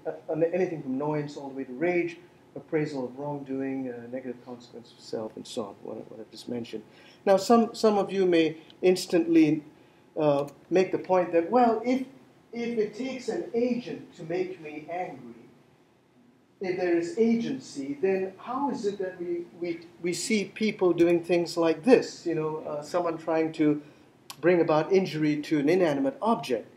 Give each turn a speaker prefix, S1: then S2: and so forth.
S1: anything from annoyance all the way to rage, appraisal of wrongdoing, negative consequence of self, and so on, what I've just mentioned. Now, some of you may instantly make the point that, well, if it takes an agent to make me angry, if there is agency, then how is it that we see people doing things like this? Someone trying to bring about injury to an inanimate object.